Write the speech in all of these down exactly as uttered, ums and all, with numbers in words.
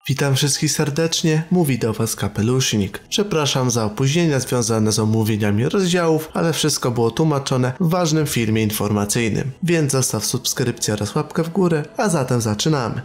Witam wszystkich serdecznie, mówi do was Kapelusznik. Przepraszam za opóźnienia związane z omówieniami rozdziałów, ale wszystko było tłumaczone w ważnym filmie informacyjnym. Więc zostaw subskrypcję oraz łapkę w górę, a zatem zaczynamy.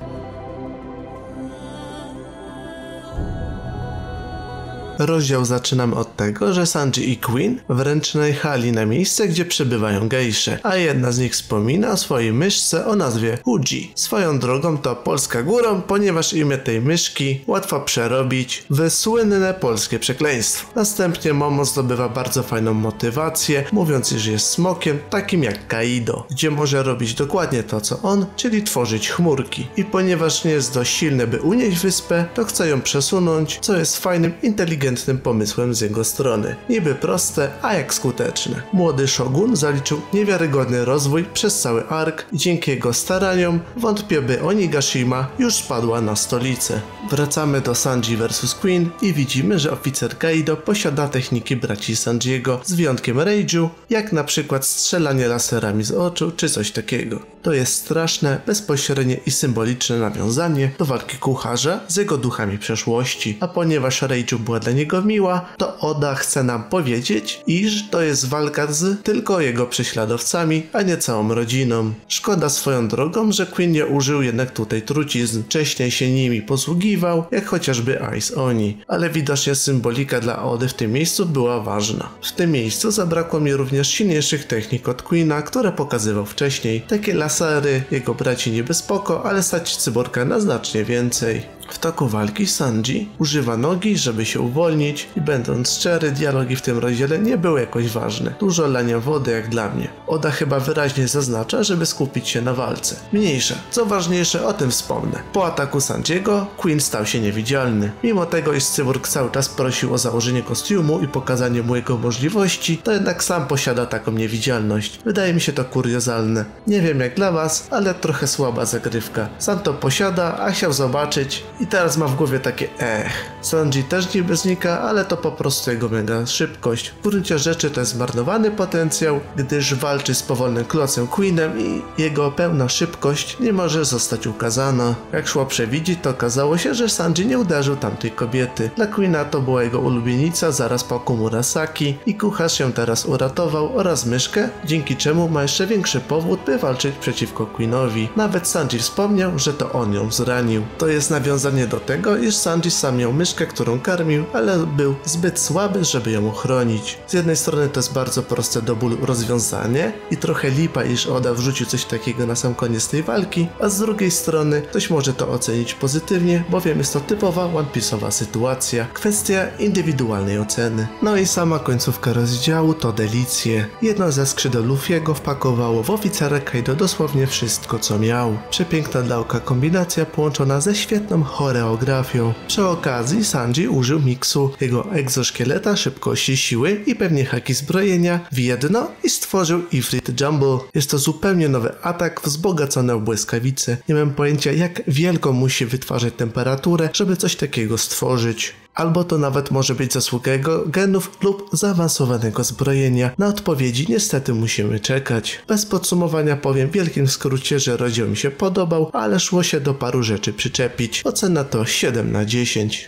Rozdział zaczynamy od tego, że Sanji i Queen wręcz najechali na miejsce, gdzie przebywają gejsze, a jedna z nich wspomina o swojej myszce o nazwie Uji. Swoją drogą to polska górą, ponieważ imię tej myszki łatwo przerobić w słynne polskie przekleństwo. Następnie Momo zdobywa bardzo fajną motywację, mówiąc, iż jest smokiem takim jak Kaido, gdzie może robić dokładnie to co on, czyli tworzyć chmurki. I ponieważ nie jest dość silny, by unieść wyspę, to chce ją przesunąć, co jest fajnym, inteligentnym pomysłem z jego strony. Niby proste, a jak skuteczne. Młody Shogun zaliczył niewiarygodny rozwój przez cały ark i dzięki jego staraniom wątpię, by Onigashima już spadła na stolicę. Wracamy do Sanji versus Queen i widzimy, że oficer Kaido posiada techniki braci Sanjiego z wyjątkiem rage'u, jak na przykład strzelanie laserami z oczu czy coś takiego. To jest straszne, bezpośrednie i symboliczne nawiązanie do walki kucharza z jego duchami przeszłości, a ponieważ rage'u była dla niego miła, to Oda chce nam powiedzieć, iż to jest walka z tylko jego prześladowcami, a nie całą rodziną. Szkoda swoją drogą, że Queen nie użył jednak tutaj trucizn. Wcześniej się nimi posługiwał, jak chociażby Ice Oni, ale widocznie symbolika dla Ody w tym miejscu była ważna. W tym miejscu zabrakło mi również silniejszych technik od Queena, które pokazywał wcześniej. Takie lasery, jego braci niby spoko, ale stać cyborga na znacznie więcej. W toku walki Sanji używa nogi, żeby się uwolnić i będąc szczery, dialogi w tym rozdziale nie były jakoś ważne. Dużo lania wody jak dla mnie. Oda chyba wyraźnie zaznacza, żeby skupić się na walce. Mniejsza. Co ważniejsze, o tym wspomnę. Po ataku Sanjiego Queen stał się niewidzialny. Mimo tego, iż cyborg cały czas prosił o założenie kostiumu i pokazanie mu jego możliwości, to jednak sam posiada taką niewidzialność. Wydaje mi się to kuriozalne. Nie wiem jak dla was, ale trochę słaba zagrywka. Sam to posiada, a chciał zobaczyć i teraz ma w głowie takie ech. Sanji też niby znika, ale to po prostu jego mega szybkość. W gruncie rzeczy to jest zmarnowany potencjał, gdyż walczy z powolnym klocem Queenem i jego pełna szybkość nie może zostać ukazana. Jak szło przewidzieć, to okazało się, że Sanji nie uderzył tamtej kobiety. Dla Queena to była jego ulubienica zaraz po Komurasaki i kucharz się teraz uratował oraz myszkę, dzięki czemu ma jeszcze większy powód, by walczyć przeciwko Queenowi. Nawet Sanji wspomniał, że to on ją zranił. To jest nawiązanie do tego, iż Sanji sam miał myszkę, którą karmił, ale był zbyt słaby, żeby ją ochronić. Z jednej strony to jest bardzo proste do bólu rozwiązanie i trochę lipa, iż Oda wrzucił coś takiego na sam koniec tej walki, a z drugiej strony ktoś może to ocenić pozytywnie, bowiem jest to typowa One Piece'owa sytuacja. Kwestia indywidualnej oceny. No i sama końcówka rozdziału to delicje. Jedno ze skrzydeł Luffy'ego wpakowało w oficera Kaido dosłownie wszystko co miał. Przepiękna dla oka kombinacja połączona ze świetną choreografią. Przy okazji Sanji użył miksu jego egzoszkieleta, szybkości, siły i pewnie haki zbrojenia w jedno i stworzył Ifrit Jumble. Jest to zupełnie nowy atak wzbogacony o błyskawice. Nie mam pojęcia jak wielką musi wytwarzać temperaturę, żeby coś takiego stworzyć. Albo to nawet może być zasługa jego genów lub zaawansowanego zbrojenia. Na odpowiedzi niestety musimy czekać. Bez podsumowania powiem w wielkim skrócie, że rozdział mi się podobał, ale szło się do paru rzeczy przyczepić. Ocena to siedem na dziesięć.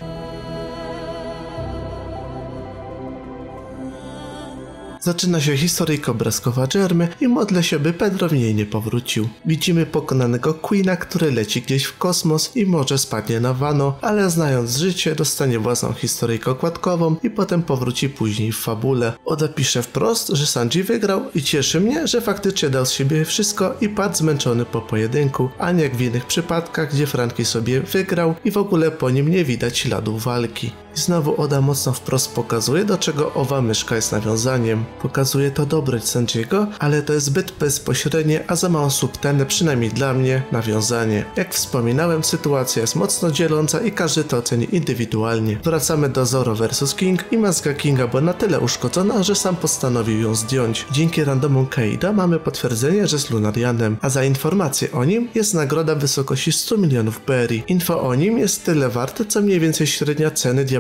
Zaczyna się historyjka obrazkowa Jeremy i modlę się, by Pedro w niej nie powrócił. Widzimy pokonanego Queena, który leci gdzieś w kosmos i może spadnie na Wano, ale znając życie dostanie własną historyjkę okładkową i potem powróci później w fabule. Oda pisze wprost, że Sanji wygrał i cieszy mnie, że faktycznie dał z siebie wszystko i padł zmęczony po pojedynku, a nie jak w innych przypadkach, gdzie Frankie sobie wygrał i w ogóle po nim nie widać śladów walki. I znowu Oda mocno wprost pokazuje, do czego owa myszka jest nawiązaniem. Pokazuje to dobroć Sanjiego, ale to jest zbyt bezpośrednie, a za mało subtelne, przynajmniej dla mnie, nawiązanie. Jak wspominałem, sytuacja jest mocno dzieląca i każdy to oceni indywidualnie. Wracamy do Zoro versus King i maska Kinga była na tyle uszkodzona, że sam postanowił ją zdjąć. Dzięki randomom Kaida mamy potwierdzenie, że jest Lunarianem, a za informację o nim jest nagroda w wysokości stu milionów berry. Info o nim jest tyle warte, co mniej więcej średnia ceny diabła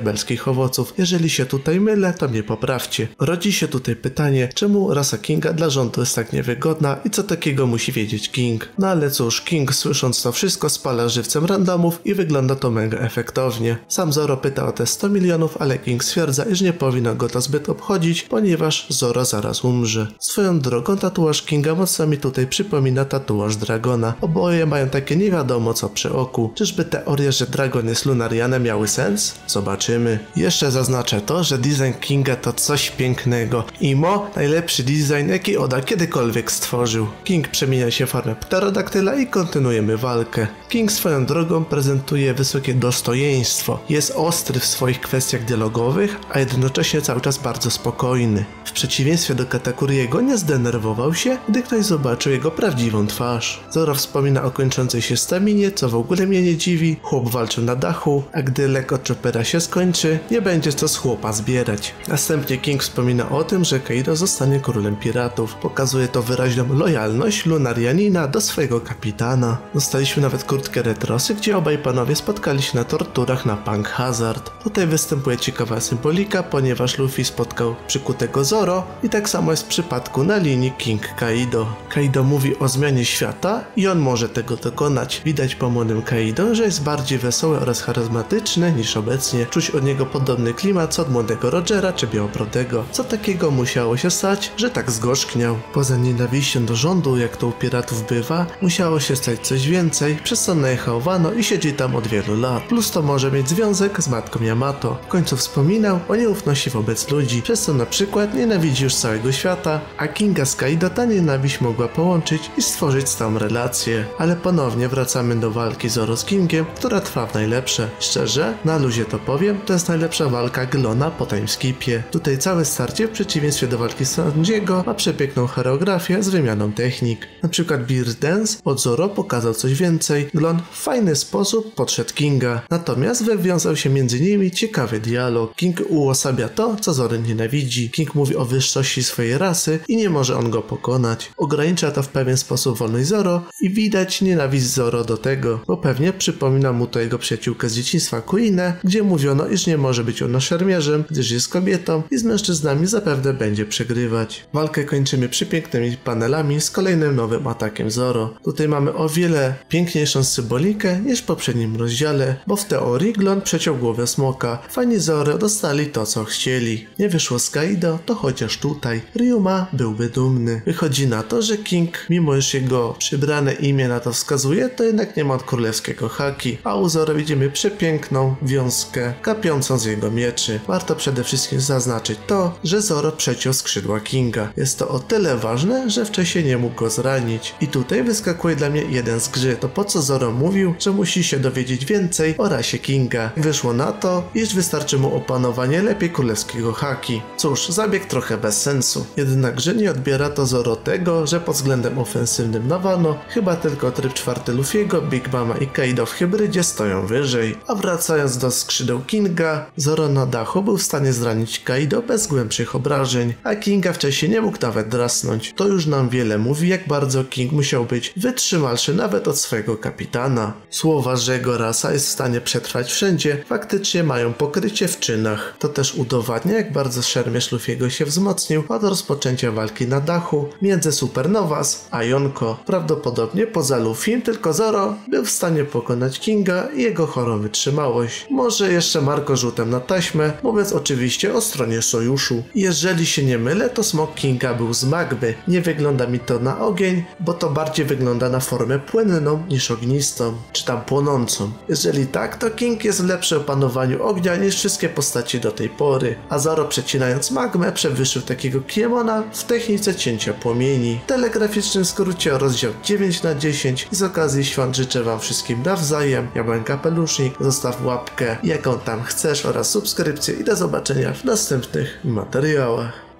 diabelskich owoców. Jeżeli się tutaj mylę, to mnie poprawcie. Rodzi się tutaj pytanie, czemu rasa Kinga dla rządu jest tak niewygodna i co takiego musi wiedzieć King. No ale cóż, King słysząc to wszystko spala żywcem randomów i wygląda to mega efektownie. Sam Zoro pyta o te sto milionów, ale King stwierdza, iż nie powinno go to zbyt obchodzić, ponieważ Zoro zaraz umrze. Swoją drogą tatuaż Kinga mocno mi tutaj przypomina tatuaż Dragona. Oboje mają takie nie wiadomo co przy oku. Czyżby teorie, że Dragon jest Lunarianem miały sens? Zobaczymy. Jeszcze zaznaczę to, że design Kinga to coś pięknego. Imo, najlepszy design jaki Oda kiedykolwiek stworzył. King przemienia się w formę pterodaktyla i kontynuujemy walkę. King swoją drogą prezentuje wysokie dostojeństwo. Jest ostry w swoich kwestiach dialogowych, a jednocześnie cały czas bardzo spokojny. W przeciwieństwie do Katakuriego nie zdenerwował się, gdy ktoś zobaczył jego prawdziwą twarz. Zoro wspomina o kończącej się staminie, co w ogóle mnie nie dziwi. Chłop walczył na dachu, a gdy lek od Choppera się skończy, nie będzie co z chłopa zbierać. Następnie King wspomina o tym, że Kaido zostanie królem piratów. Pokazuje to wyraźną lojalność Lunarianina do swojego kapitana. Dostaliśmy nawet kurtkę retrosy, gdzie obaj panowie spotkali się na torturach na Punk Hazard. Tutaj występuje ciekawa symbolika, ponieważ Luffy spotkał przykutego Zoro i tak samo jest w przypadku na linii King-Kaido. Kaido mówi o zmianie świata i on może tego dokonać. Widać po młodym Kaido, że jest bardziej wesoły oraz charyzmatyczny niż obecnie. Czuć od niego podobny klimat co od młodego Rogera czy Białobrodego. Co takiego musiało się stać, że tak zgorzkniał? Poza nienawiścią do rządu, jak to u piratów bywa, musiało się stać coś więcej, przez co najechał Wano i siedzi tam od wielu lat. Plus to może mieć związek z matką Yamato. W końcu wspominał o nieufności wobec ludzi, przez co na przykład nienawidzi już całego świata, a Kinga z Kaido ta nienawiść mogła połączyć i stworzyć stałą relację. Ale ponownie wracamy do walki Zoro z Kingiem, która trwa w najlepsze. Szczerze, na luzie to powiem, to jest najlepsza walka Glona po timeskipie. Tutaj całe starcie w przeciwieństwie do walki Sanjiego ma przepiękną choreografię z wymianą technik. Na przykład Beer Dance od Zoro pokazał coś więcej, Glon w fajny sposób podszedł Kinga, natomiast wywiązał się między nimi ciekawy dialog. King uosabia to, co Zoro nienawidzi. King mówi o wyższości swojej rasy i nie może on go pokonać. Ogranicza to w pewien sposób wolność Zoro i widać nienawiść Zoro do tego, bo pewnie przypomina mu to jego przyjaciółkę z dzieciństwa Kuinę, gdzie mówiono, iż nie może być ona szermierzem, gdyż jest kobietą i z mężczyznami zapewne będzie przegrywać. Walkę kończymy przepięknymi panelami z kolejnym nowym atakiem Zoro. Tutaj mamy o wiele piękniejszą symbolikę niż w poprzednim rozdziale, bo w teorii Glon przeciął głowę smoka. Fani Zoro dostali to, co chcieli. Nie wyszło z Kaido, to chociaż tutaj Ryuma byłby dumny. Wychodzi na to, że King, mimo iż jego przybrane imię na to wskazuje, to jednak nie ma od królewskiego haki, a u Zoro widzimy przepiękną wiązkę kapiącą z jego mieczy. Warto przede wszystkim zaznaczyć to, że Zoro przeciął skrzydła Kinga. Jest to o tyle ważne, że wcześniej nie mógł go zranić. I tutaj wyskakuje dla mnie jeden zgrzyt. To po co Zoro mówił, że musi się dowiedzieć więcej o rasie Kinga. Wyszło na to, iż wystarczy mu opanowanie lepiej królewskiego haki. Cóż, zabieg trochę bez sensu. Jednakże nie odbiera to Zoro tego, że pod względem ofensywnym na Wano chyba tylko tryb czwarty Luffy'ego, Big Mama i Kaido w hybrydzie stoją wyżej. A wracając do skrzydeł Kinga, Zoro na dachu był w stanie zranić Kaido bez głębszych obrażeń, a Kinga wcześniej nie mógł nawet drasnąć. To już nam wiele mówi, jak bardzo King musiał być wytrzymalszy nawet od swojego kapitana. Słowa, że jego rasa jest w stanie przetrwać wszędzie, faktycznie mają pokrycie w czynach. To też udowadnia, jak bardzo szermierz Luffy'ego się wzmocnił od rozpoczęcia walki na dachu między Supernovas a Yonko. Prawdopodobnie poza Luffym tylko Zoro był w stanie pokonać Kinga i jego chorą wytrzymałość. Może jeszcze Marco rzutem na taśmę, mówiąc oczywiście o stronie sojuszu. Jeżeli się nie mylę, to smok Kinga był z magmy. Nie wygląda mi to na ogień, bo to bardziej wygląda na formę płynną niż ognistą, czy tam płonącą. Jeżeli tak, to King jest w lepszym opanowaniu ognia niż wszystkie postaci do tej pory, a Zoro przecinając magmę przewyższył takiego Kiemona w technice cięcia płomieni. W telegraficznym skrócie rozdział dziewięć na dziesięć i z okazji świąt życzę wam wszystkim nawzajem. Ja byłem Kapelusznik, zostaw łapkę jaką tam chcesz oraz subskrypcję i do zobaczenia w następnych materiałach.